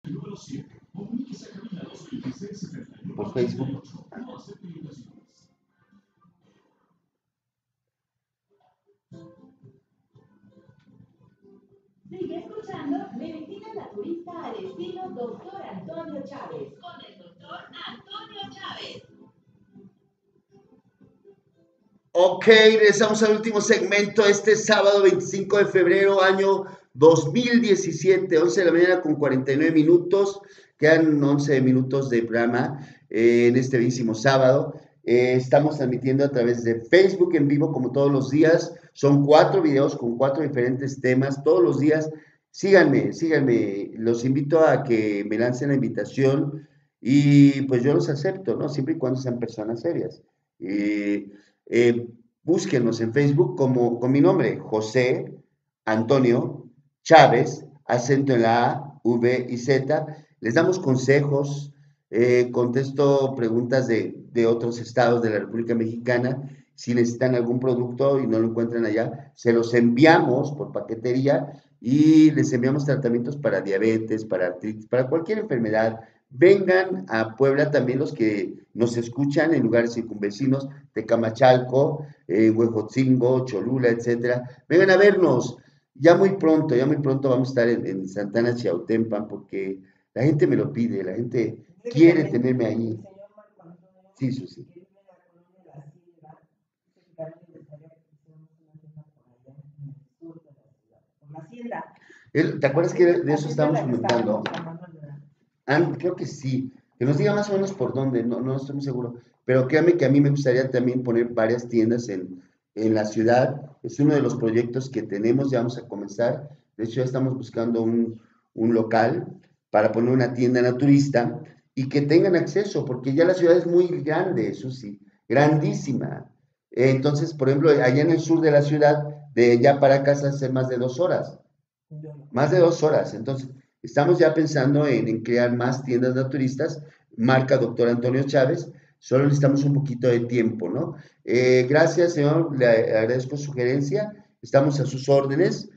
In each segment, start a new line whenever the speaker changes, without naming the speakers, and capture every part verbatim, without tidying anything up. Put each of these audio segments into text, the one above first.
por Facebook.
Sigue escuchando Medicina Naturista al estilo doctor Antonio Chávez. Con el doctor Antonio Chávez.
Ok, regresamos al último segmento este sábado veinticinco de febrero, año dos mil diecisiete, once de la mañana con cuarenta y nueve minutos. Quedan once minutos de programa eh, en este bellísimo sábado. Eh, estamos transmitiendo a través de Facebook en vivo como todos los días. Son cuatro videos con cuatro diferentes temas todos los días. Síganme, síganme. Los invito a que me lancen la invitación y pues yo los acepto, ¿no? Siempre y cuando sean personas serias. Eh, eh, búsquenos en Facebook como, con mi nombre, José Antonio Chávez, acento en la A, V y Z. Les damos consejos, eh, contesto preguntas de, de otros estados de la República Mexicana. Si necesitan algún producto y no lo encuentran allá, se los enviamos por paquetería y les enviamos tratamientos para diabetes, para artritis, para cualquier enfermedad. Vengan a Puebla también los que nos escuchan en lugares circunvecinos, Tecamachalco, eh, Huejotzingo, Cholula, etcétera. Vengan a vernos. Ya muy pronto, ya muy pronto vamos a estar en, en Santana, Chiautempan, porque la gente me lo pide, la gente quiere tenerme ahí. Sí, Susi. ¿Te acuerdas que de eso estábamos comentando? Ah, creo que sí. Que nos diga más o menos por dónde, no, no estoy muy seguro. Pero créame que a mí me gustaría también poner varias tiendas en, en la ciudad. Es uno de los proyectos que tenemos, ya vamos a comenzar. De hecho, ya estamos buscando un, un local para poner una tienda naturista y que tengan acceso, porque ya la ciudad es muy grande, eso sí, grandísima. Entonces, por ejemplo, allá en el sur de la ciudad, de allá para acá se hace más de dos horas. Más de dos horas. Entonces, estamos ya pensando en, en crear más tiendas naturistas, marca doctor Antonio Chávez, solo necesitamos un poquito de tiempo, ¿no? Eh, gracias, señor, le agradezco su sugerencia, estamos a sus órdenes.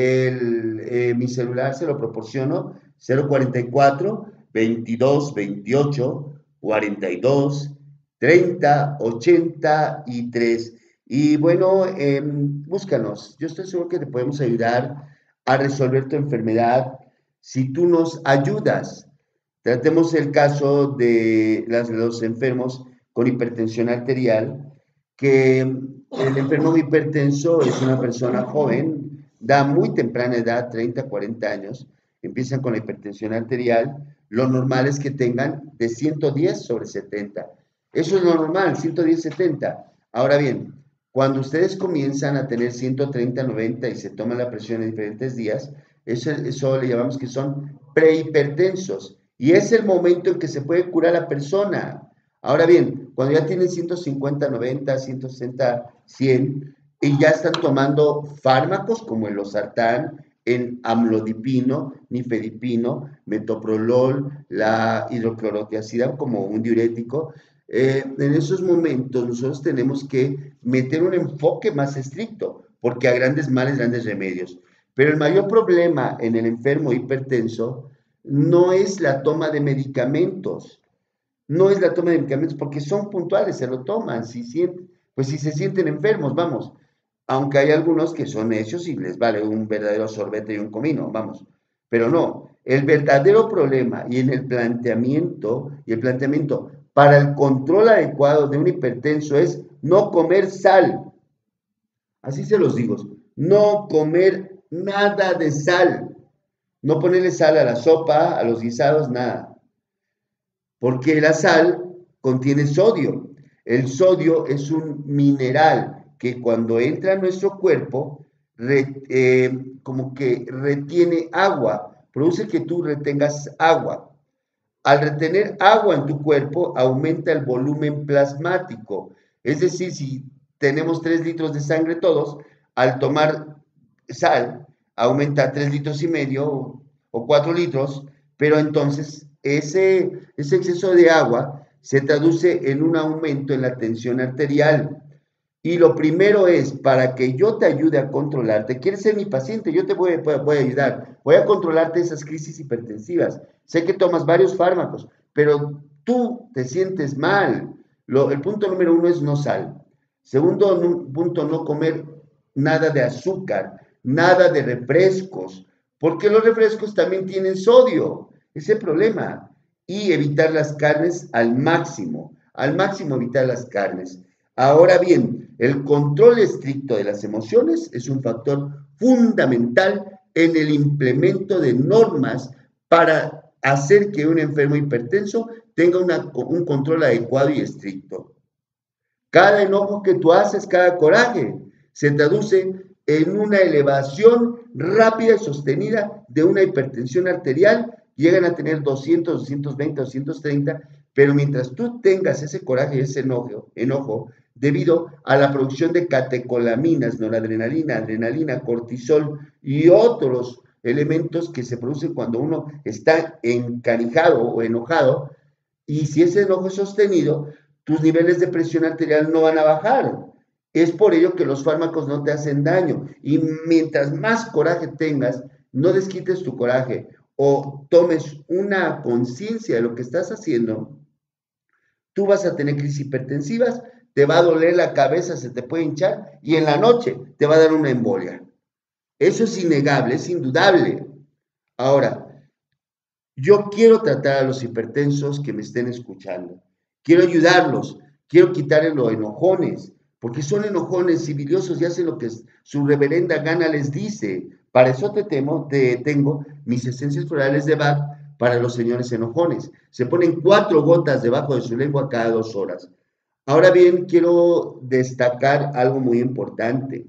El, eh, mi celular se lo proporciono, cero cuarenta y cuatro, veintidós, veintiocho, cuarenta y dos, treinta, ochenta y tres. Y bueno, eh, búscanos, yo estoy seguro que te podemos ayudar a resolver tu enfermedad si tú nos ayudas. Tratemos el caso de las, los enfermos con hipertensión arterial, que el enfermo hipertenso es una persona joven, da muy temprana edad, treinta, cuarenta años, empiezan con la hipertensión arterial, lo normal es que tengan de ciento diez sobre setenta. Eso es lo normal, ciento diez, setenta. Ahora bien, cuando ustedes comienzan a tener ciento treinta, noventa y se toman la presión en diferentes días, eso, eso le llamamos que son prehipertensos. Y es el momento en que se puede curar a la persona. Ahora bien, cuando ya tienen ciento cincuenta, noventa, ciento sesenta, cien y ya están tomando fármacos como el losartán, el amlodipino, nifedipino, metoprolol, la hidroclorotiazida como un diurético, eh, en esos momentos nosotros tenemos que meter un enfoque más estricto, porque a grandes males, grandes remedios. Pero el mayor problema en el enfermo hipertenso no es la toma de medicamentos, no es la toma de medicamentos porque son puntuales, se lo toman, si sienten, pues si se sienten enfermos, vamos, aunque hay algunos que son necios y les vale un verdadero sorbete y un comino, vamos, pero no, el verdadero problema y en el planteamiento, y el planteamiento para el control adecuado de un hipertenso es no comer sal, así se los digo, no comer nada de sal, no ponerle sal a la sopa, a los guisados, nada, porque la sal contiene sodio. El sodio es un mineral que cuando entra a nuestro cuerpo, re, eh, como que retiene agua, produce que tú retengas agua. Al retener agua en tu cuerpo, aumenta el volumen plasmático. Es decir, si tenemos tres litros de sangre todos, al tomar sal, aumenta a tres litros y medio o cuatro litros, pero entonces ese, ese exceso de agua se traduce en un aumento en la tensión arterial. Y lo primero es, para que yo te ayude a controlarte, quieres ser mi paciente, yo te voy, voy, voy a ayudar, voy a controlarte esas crisis hipertensivas. Sé que tomas varios fármacos, pero tú te sientes mal. Lo, el punto número uno es no sal. Segundo punto, no comer nada de azúcar, nada de refrescos, porque los refrescos también tienen sodio, ese es el problema. Y evitar las carnes al máximo, al máximo evitar las carnes. Ahora bien, el control estricto de las emociones es un factor fundamental en el implemento de normas para hacer que un enfermo hipertenso tenga una, un control adecuado y estricto. Cada enojo que tú haces, cada coraje, se traduce en una elevación rápida y sostenida de una hipertensión arterial. Llegan a tener doscientos, doscientos veinte, doscientos treinta, pero mientras tú tengas ese coraje, ese enojo, enojo debido a la producción de catecolaminas, noradrenalina, adrenalina, cortisol y otros elementos que se producen cuando uno está encanijado o enojado, y si ese enojo es sostenido, tus niveles de presión arterial no van a bajar. Es por ello que los fármacos no te hacen daño. Y mientras más coraje tengas, no desquites tu coraje o tomes una conciencia de lo que estás haciendo, tú vas a tener crisis hipertensivas, te va a doler la cabeza, se te puede hinchar y en la noche te va a dar una embolia. Eso es innegable, es indudable. Ahora, yo quiero tratar a los hipertensos que me estén escuchando. Quiero ayudarlos, quiero quitarles los enojones, porque son enojones civiliosos y hacen lo que su reverenda gana les dice. Para eso te, temo, te tengo mis esencias florales de Bach para los señores enojones. Se ponen cuatro gotas debajo de su lengua cada dos horas. Ahora bien, quiero destacar algo muy importante.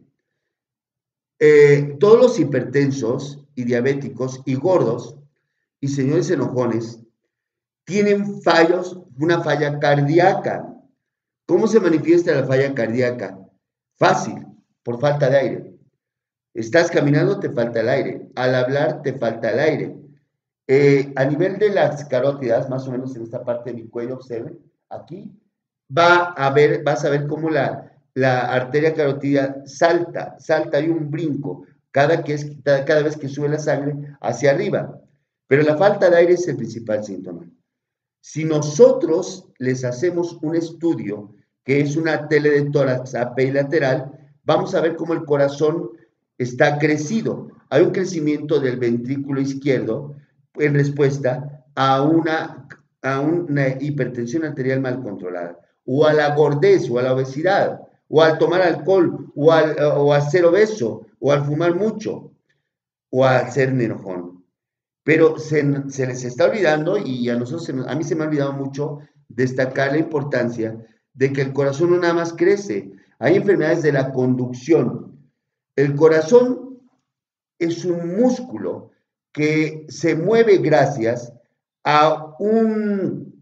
Eh, todos los hipertensos y diabéticos y gordos y señores enojones tienen fallos, una falla cardíaca. ¿Cómo se manifiesta la falla cardíaca? Fácil, por falta de aire. Estás caminando, te falta el aire. Al hablar, te falta el aire. Eh, a nivel de las carótidas, más o menos en esta parte de mi cuello, observen, aquí, va a ver, vas a ver cómo la, la arteria carótida salta, salta, hay un brinco, cada, que es, cada vez que sube la sangre hacia arriba. Pero la falta de aire es el principal síntoma. Si nosotros les hacemos un estudio, que es una tele de tórax A P I lateral, vamos a ver cómo el corazón está crecido. Hay un crecimiento del ventrículo izquierdo en respuesta a una, a una hipertensión arterial mal controlada, o a la gordez, o a la obesidad, o al tomar alcohol, o al, o a ser obeso, o al fumar mucho, o al ser un enojón. Pero se, se les está olvidando, y a nosotros, se, a mí se me ha olvidado mucho destacar la importancia de que el corazón no nada más crece. Hay enfermedades de la conducción. El corazón es un músculo que se mueve gracias a un,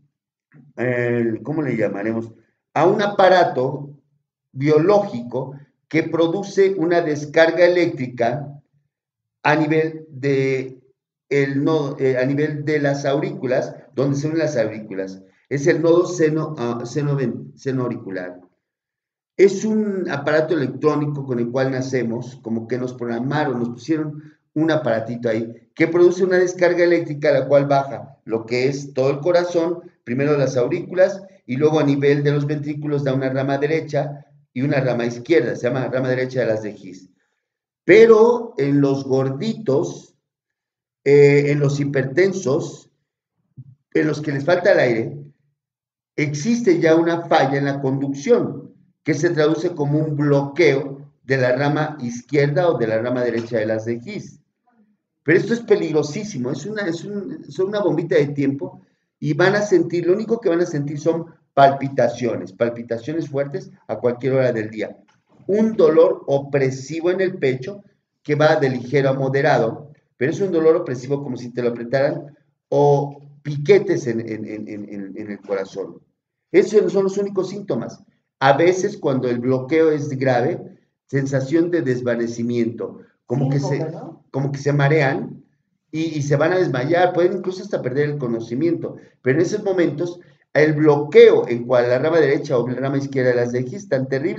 eh, ¿cómo le llamaremos? A un aparato biológico que produce una descarga eléctrica a nivel de, el nodo, eh, a nivel de las aurículas, donde se unen las aurículas. Es el nodo seno, uh, seno, seno auricular. Es un aparato electrónico con el cual nacemos, como que nos programaron, nos pusieron un aparatito ahí, que produce una descarga eléctrica, la cual baja lo que es todo el corazón, primero las aurículas, y luego a nivel de los ventrículos da una rama derecha y una rama izquierda, se llama rama derecha de las de His. Pero en los gorditos, eh, en los hipertensos, en los que les falta el aire, existe ya una falla en la conducción, que se traduce como un bloqueo de la rama izquierda o de la rama derecha de las de His. Pero esto es peligrosísimo, es una, es un, son una bombita de tiempo y van a sentir, lo único que van a sentir son palpitaciones, palpitaciones fuertes a cualquier hora del día. Un dolor opresivo en el pecho que va de ligero a moderado, pero es un dolor opresivo como si te lo apretaran, o piquetes en, en, en, en, en el corazón. Esos no son los únicos síntomas. A veces cuando el bloqueo es grave, sensación de desvanecimiento, como, sí, que, se, ¿no? como que se marean y, y se van a desmayar, pueden incluso hasta perder el conocimiento, pero en esos momentos el bloqueo en cual la rama derecha o la rama izquierda de las de His es tan terrible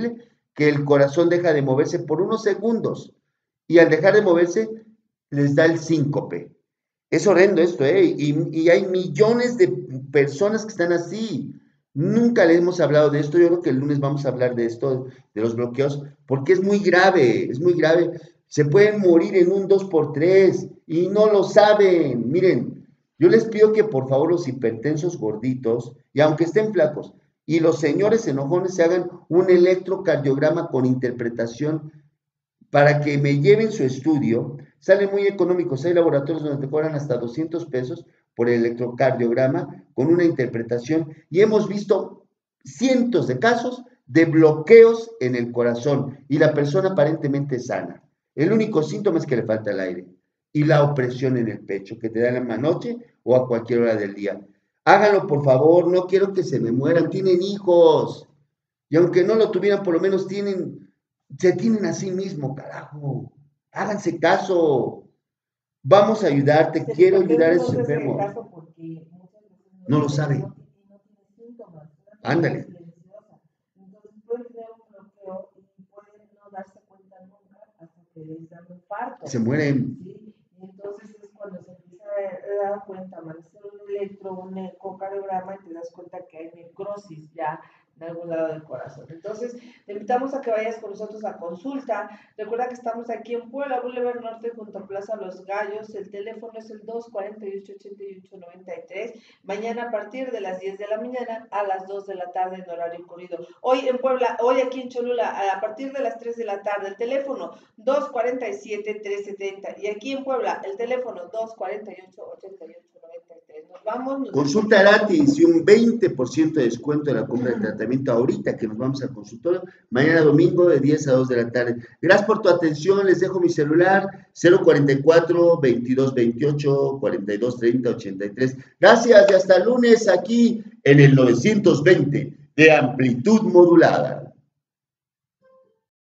que el corazón deja de moverse por unos segundos y al dejar de moverse les da el síncope. Es horrendo esto, ¿eh? Y, y hay millones de personas que están así. Nunca le hemos hablado de esto. Yo creo que el lunes vamos a hablar de esto, de los bloqueos, porque es muy grave, es muy grave. Se pueden morir en un dos por tres y no lo saben. Miren, yo les pido que por favor los hipertensos gorditos, y aunque estén flacos, y los señores enojones se hagan un electrocardiograma con interpretación para que me lleven su estudio. Salen muy económicos, hay laboratorios donde te cobran hasta doscientos pesos por el electrocardiograma con una interpretación y hemos visto cientos de casos de bloqueos en el corazón y la persona aparentemente sana. El único síntoma es que le falta el aire y la opresión en el pecho que te da en la noche o a cualquier hora del día. Háganlo por favor, no quiero que se me mueran, tienen hijos y aunque no lo tuvieran por lo menos tienen... Se tienen a sí mismo, carajo. Háganse caso. Vamos a ayudarte.
Sí,
Quiero
porque
ayudar a
uno
esos
no se hace
enfermos.
caso porque muchas veces
No lo saben.
No, no tiene síntomas.
Ándale.
Silenciosa. Entonces pueden tener un bloqueo y pueden no darse cuenta nunca hasta que les dan un parto.
Se mueren.
¿Sí? Y entonces es cuando se empieza a dar cuenta, man, hacer un electro, un ecocardiograma y te das cuenta que hay necrosis ya en algún lado del corazón. Entonces, te invitamos a que vayas con nosotros a consulta. Recuerda que estamos aquí en Puebla, Boulevard Norte, junto a Plaza Los Gallos. El teléfono es el dos cuarenta y ocho, ochenta y ocho, noventa y tres. Mañana a partir de las diez de la mañana a las dos de la tarde en horario corrido. Hoy en Puebla, hoy aquí en Cholula, a partir de las tres de la tarde, el teléfono dos cuarenta y siete, trescientos setenta. Y aquí en Puebla, el teléfono dos cuarenta y ocho, ochenta y ocho, noventa y tres. Nos vamos. Nos
Consulta gratis y un veinte por ciento de descuento en la compra de tratamiento ahorita que nos vamos al consultorio. Mañana domingo de diez a dos de la tarde. Gracias por tu atención. Les dejo mi celular cero cuarenta y cuatro, veintidós veintiocho, cuarenta y dos treinta, ochenta y tres. Gracias y hasta el lunes aquí en el novecientos veinte de amplitud modulada.